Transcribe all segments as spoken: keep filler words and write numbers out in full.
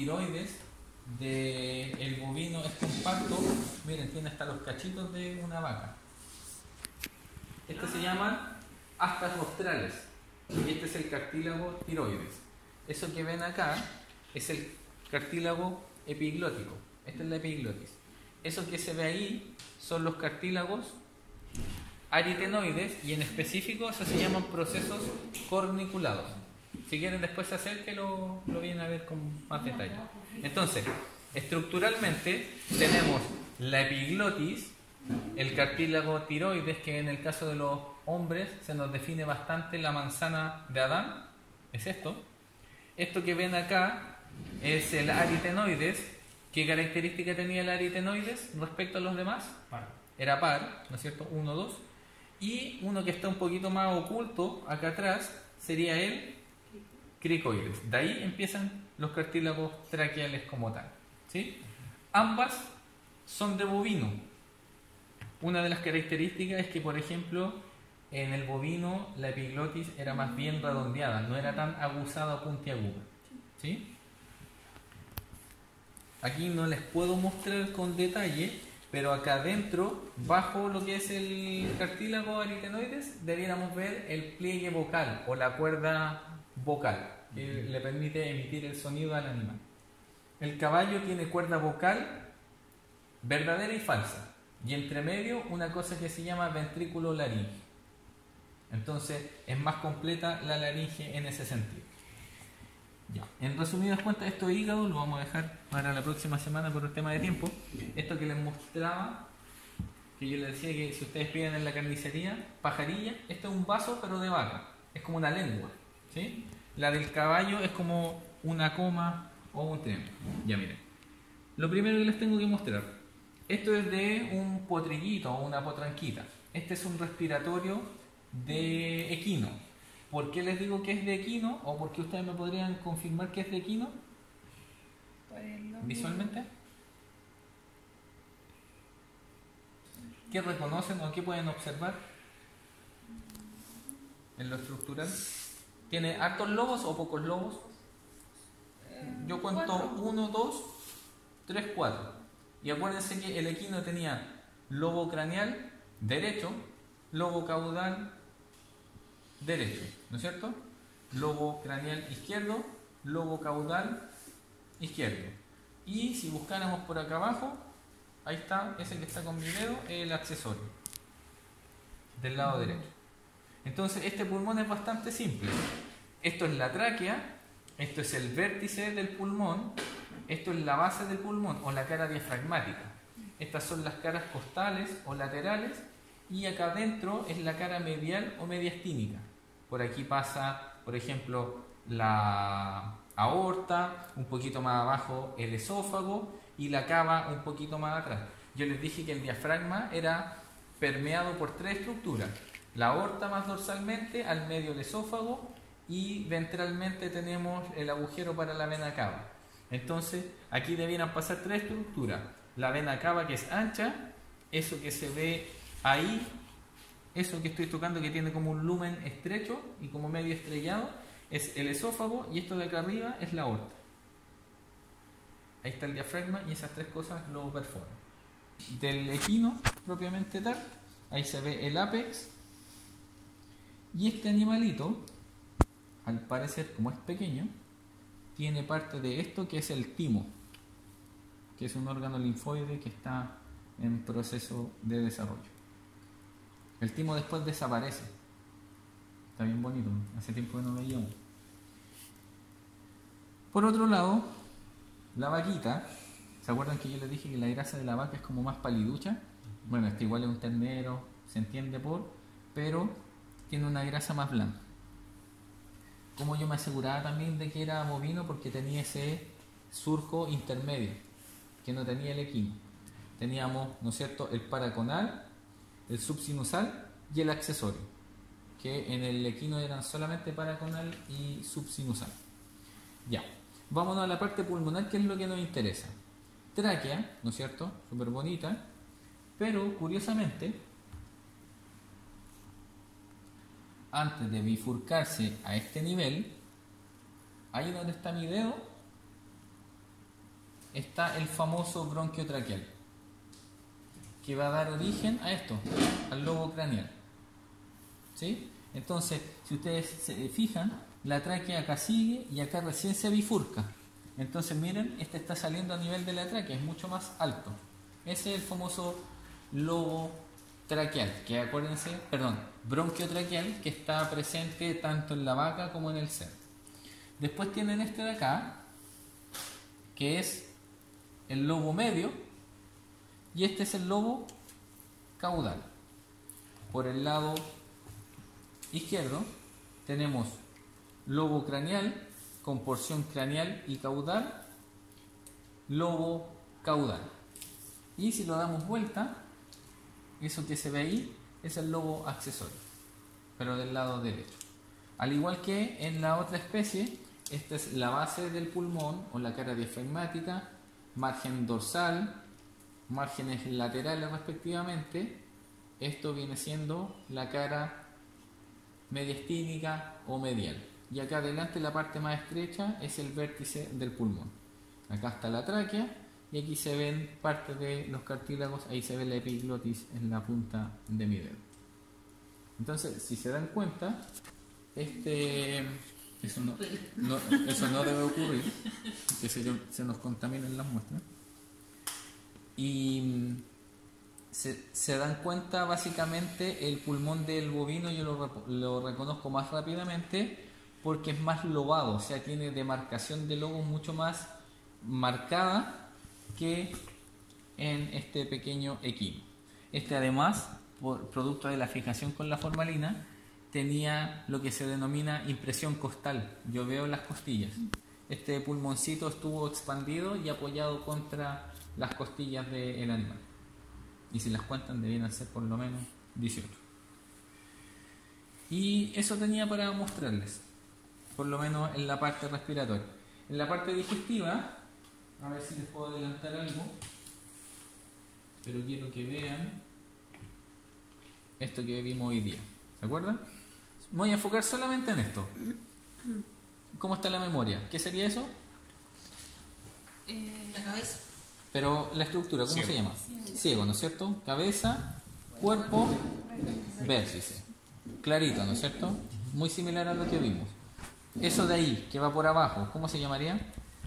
tiroides del bovino es compacto. Miren, tiene hasta los cachitos de una vaca. Estos se llaman astas rostrales y este es el cartílago tiroides. Eso que ven acá es el cartílago epiglótico. Esta es la epiglotis. Eso que se ve ahí son los cartílagos aritenoides y en específico eso se llaman procesos corniculados. Si quieren después se acerque lo, lo vienen a ver con más detalle. Entonces, estructuralmente tenemos la epiglotis, el cartílago tiroides, que en el caso de los hombres se nos define bastante la manzana de Adán, es esto. Esto que ven acá es el aritenoides. ¿Qué característica tenía el aritenoides respecto a los demás? Par. Era par, ¿no es cierto? Uno, dos. Y uno que está un poquito más oculto acá atrás sería el cricoides. De ahí empiezan los cartílagos traqueales como tal, ¿sí? Ambas son de bovino. Una de las características es que, por ejemplo, en el bovino la epiglotis era más bien redondeada, no era tan aguzada o puntiaguda, ¿sí? Aquí no les puedo mostrar con detalle, pero acá adentro, bajo lo que es el cartílago aritenoides, debiéramos ver el pliegue vocal o la cuerda vocal, que le permite emitir el sonido al animal. El caballo tiene cuerda vocal verdadera y falsa, y entre medio una cosa que se llama ventrículo laringe. Entonces es más completa la laringe en ese sentido. Ya. En resumidas cuentas, esto de hígado lo vamos a dejar para la próxima semana por el tema de tiempo. Esto que les mostraba, que yo les decía que si ustedes piden en la carnicería, pajarilla, esto es un vaso pero de vaca, es como una lengua, ¿sí? La del caballo es como una coma o un triángulo. Ya miren, lo primero que les tengo que mostrar, esto es de un potrillito o una potranquita. Este es un respiratorio de equino. ¿Por qué les digo que es de equino? ¿O por qué ustedes me podrían confirmar que es de equino? ¿Visualmente? ¿Qué reconocen o qué pueden observar en lo estructural? ¿Tiene hartos lobos o pocos lobos? Yo cuento uno, dos, tres, cuatro. Y acuérdense que el equino tenía lobo craneal derecho, lobo caudal derecho, ¿no es cierto? Lobo craneal izquierdo, lobo caudal izquierdo. Y si buscáramos por acá abajo, ahí está, ese que está con mi dedo, el accesorio del lado derecho. Entonces este pulmón es bastante simple. Esto es la tráquea, esto es el vértice del pulmón, esto es la base del pulmón o la cara diafragmática. Estas son las caras costales o laterales y acá adentro es la cara medial o mediastínica. Por aquí pasa, por ejemplo, la aorta, un poquito más abajo el esófago y la cava un poquito más atrás. Yo les dije que el diafragma era permeado por tres estructuras. La aorta más dorsalmente, al medio el esófago y ventralmente tenemos el agujero para la vena cava. Entonces aquí debieran pasar tres estructuras. La vena cava, que es ancha, eso que se ve ahí, eso que estoy tocando que tiene como un lumen estrecho y como medio estrellado, es el esófago y esto de acá arriba es la aorta. Ahí está el diafragma y esas tres cosas lo perforan. Del equino propiamente tal, ahí se ve el ápex y este animalito, al parecer como es pequeño, tiene parte de esto que es el timo, que es un órgano linfoide que está en proceso de desarrollo. El timo después desaparece. Está bien bonito, hace tiempo que no veíamos. Por otro lado, la vaquita, ¿se acuerdan que yo les dije que la grasa de la vaca es como más paliducha? Bueno, este igual es un ternero, se entiende por, pero tiene una grasa más blanca. Como yo me aseguraba también de que era bovino porque tenía ese surco intermedio, que no tenía el equino. Teníamos, ¿no es cierto?, el paraconal, el subsinusal y el accesorio, que en el equino eran solamente paraconal y subsinusal. Ya, vámonos a la parte pulmonar, que es lo que nos interesa. Tráquea, ¿no es cierto?, súper bonita, pero curiosamente, antes de bifurcarse a este nivel, ahí donde está mi dedo, está el famoso bronquio traqueal, que va a dar origen a esto, al lobo craneal. ¿Sí? Entonces, si ustedes se fijan, la tráquea acá sigue y acá recién se bifurca. Entonces, miren, este está saliendo a nivel de la tráquea, es mucho más alto. Ese es el famoso lobo traqueal, que acuérdense, perdón, bronquio traqueal, que está presente tanto en la vaca como en el cerdo. Después tienen este de acá, que es el lobo medio, y este es el lobo caudal. Por el lado izquierdo tenemos lobo craneal con porción craneal y caudal, lobo caudal. Y si lo damos vuelta, eso que se ve ahí es el lobo accesorio, pero del lado derecho. Al igual que en la otra especie, esta es la base del pulmón o la cara diafragmática, margen dorsal, márgenes laterales respectivamente. Esto viene siendo la cara mediastínica o medial. Y acá adelante la parte más estrecha es el vértice del pulmón. Acá está la tráquea y aquí se ven parte de los cartílagos, ahí se ve la epiglotis en la punta de mi dedo. Entonces, si se dan cuenta, este... Eso no, no, eso no debe ocurrir, que se, se nos contaminen las muestras. Y se, se dan cuenta, básicamente, el pulmón del bovino yo lo, lo reconozco más rápidamente porque es más lobado, o sea, tiene demarcación de lobos mucho más marcada que en este pequeño equino. Este, además, por producto de la fijación con la formalina, tenía lo que se denomina impresión costal. Yo veo las costillas. Este pulmoncito estuvo expandido y apoyado contra las costillas del animal. Y si las cuentan, debían ser por lo menos dieciocho. Y eso tenía para mostrarles, por lo menos en la parte respiratoria. En la parte digestiva, a ver si les puedo adelantar algo, pero quiero que vean esto que vimos hoy día. ¿Se acuerdan? Me voy a enfocar solamente en esto. ¿Cómo está la memoria? ¿Qué sería eso? Eh, la cabeza. Pero la estructura, ¿cómo Ciego. se llama? Ciego, ¿no es cierto? Cabeza, cuerpo, vértice. Clarito, ¿no es cierto? Muy similar a lo que vimos. Eso de ahí, que va por abajo, ¿cómo se llamaría?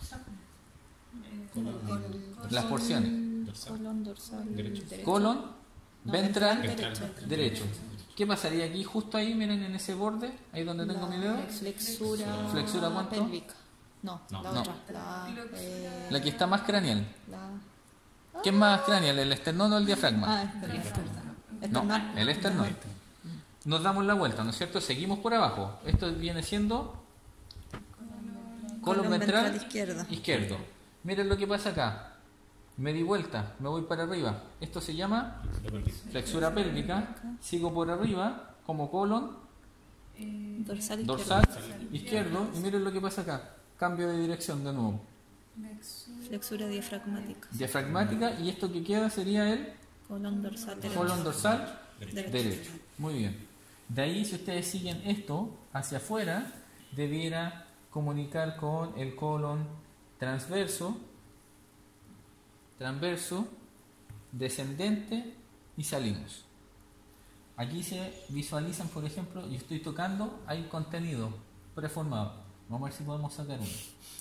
Las porciones. Dorsal. Colon dorsal Derecho. Colon, No, ventral, Ventral. derecho. ¿Qué pasaría aquí? Justo ahí, miren en ese borde, ahí donde tengo mi dedo. Flexura. ¿Flexura cuánto? Pélvica. No, No. la No. otra. La, eh, La que está más craneal. la... ¿Qué es más craneal, el esternón o el diafragma? Ah, espera, espera. No, Esternón. el esternón. Nos damos la vuelta, ¿no es cierto? Seguimos por abajo. Esto viene siendo colon ventral izquierda. izquierdo. Miren lo que pasa acá. Me di vuelta, me voy para arriba. Esto se llama Lo perdí. flexura pélvica. Sigo por arriba como colon Dorsal izquierda. dorsal izquierdo. Y miren lo que pasa acá. Cambio de dirección de nuevo. Flexura diafragmática. Diafragmática. Y esto que queda sería el Colon dorsal derecho. colon dorsal Derecho. derecho. Muy bien. De ahí, si ustedes siguen esto hacia afuera, debiera comunicar con el colon transverso, transverso, descendente y salimos. Aquí se visualizan, por ejemplo, yo estoy tocando, hay contenido preformado. Vamos a ver si podemos sacar uno.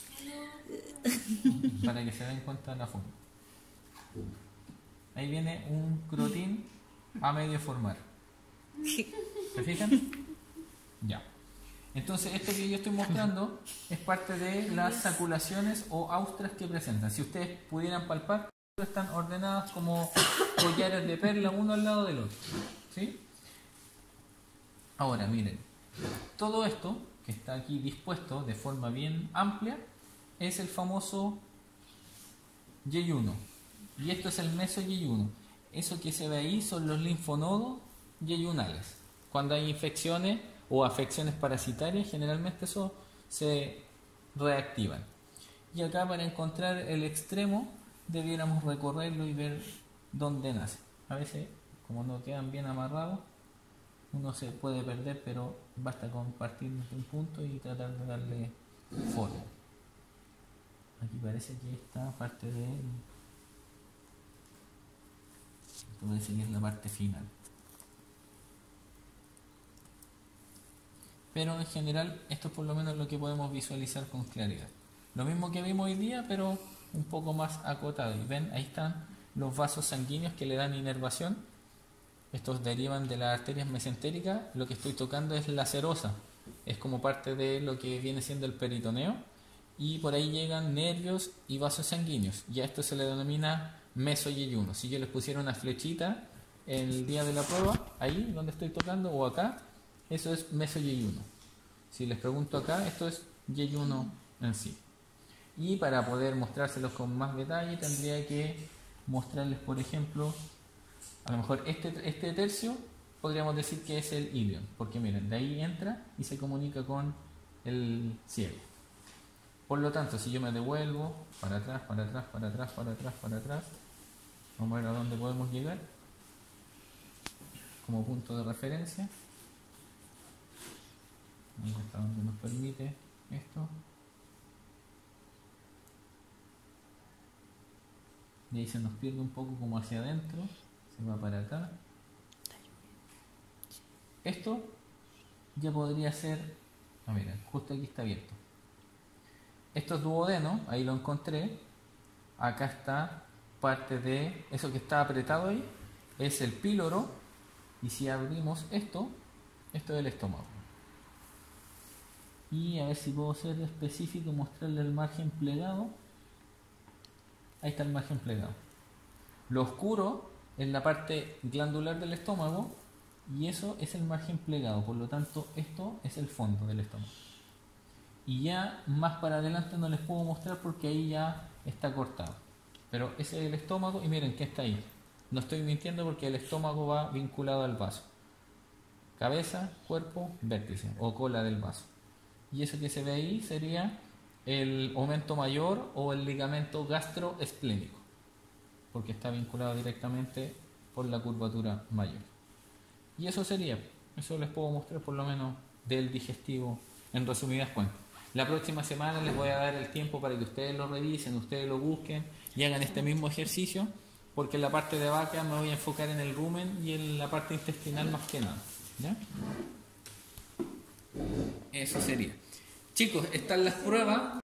Para que se den cuenta de la forma. Ahí viene un crotín a medio formar. ¿Se fijan? Ya. Entonces, esto que yo estoy mostrando es parte de las saculaciones o austras que presentan. Si ustedes pudieran palpar, están ordenadas como collares de perla uno al lado del otro. ¿Sí? Ahora, miren, todo esto que está aquí dispuesto de forma bien amplia es el famoso yeyuno. Y esto es el mesoyeyuno. Eso que se ve ahí son los linfonodos yeyunales. Cuando hay infecciones o afecciones parasitarias, generalmente eso se reactivan. Y acá, para encontrar el extremo, debiéramos recorrerlo y ver dónde nace. A veces, como no quedan bien amarrados, uno se puede perder, pero basta con partir de un punto y tratar de darle forma. Aquí parece que esta parte de... Esto parece que es la parte final. Pero en general esto es por lo menos lo que podemos visualizar con claridad. Lo mismo que vimos hoy día, pero un poco más acotado. Y ven, ahí están los vasos sanguíneos que le dan inervación. Estos derivan de las arterias mesentéricas. Lo que estoy tocando es la serosa. Es como parte de lo que viene siendo el peritoneo. Y por ahí llegan nervios y vasos sanguíneos. Y a esto se le denomina mesoyeyuno. Si yo les pusiera una flechita el día de la prueba, ahí donde estoy tocando, o acá, eso es mesoyeyuno. Si les pregunto acá, esto es yeyuno en sí. Y para poder mostrárselos con más detalle, tendría que mostrarles, por ejemplo, a lo mejor este, este tercio, podríamos decir que es el ilion, porque miren, de ahí entra y se comunica con el cielo. Por lo tanto, si yo me devuelvo para atrás, para atrás, para atrás, para atrás, para atrás, vamos a ver a dónde podemos llegar como punto de referencia. Hasta donde nos permite esto. De ahí se nos pierde un poco como hacia adentro, se va para acá. Esto ya podría ser, ah, mira, justo aquí está abierto. Esto es duodeno, ahí lo encontré. Acá está parte de eso que está apretado ahí, es el píloro. Y si abrimos esto, esto es el estómago. Y a ver si puedo ser específico, mostrarle el margen plegado. Ahí está el margen plegado. Lo oscuro es la parte glandular del estómago y eso es el margen plegado. Por lo tanto, esto es el fondo del estómago. Y ya más para adelante no les puedo mostrar porque ahí ya está cortado. Pero ese es el estómago y miren que está ahí. No estoy mintiendo porque el estómago va vinculado al vaso. Cabeza, cuerpo, vértice o cola del vaso. Y eso que se ve ahí sería el aumento mayor o el ligamento gastroesplénico, porque está vinculado directamente por la curvatura mayor. Y eso sería, eso les puedo mostrar por lo menos del digestivo en resumidas cuentas. La próxima semana les voy a dar el tiempo para que ustedes lo revisen, ustedes lo busquen y hagan este mismo ejercicio, porque en la parte de vaca me voy a enfocar en el rumen y en la parte intestinal más que nada. ¿Ya? Eso sería. Chicos, están las pruebas.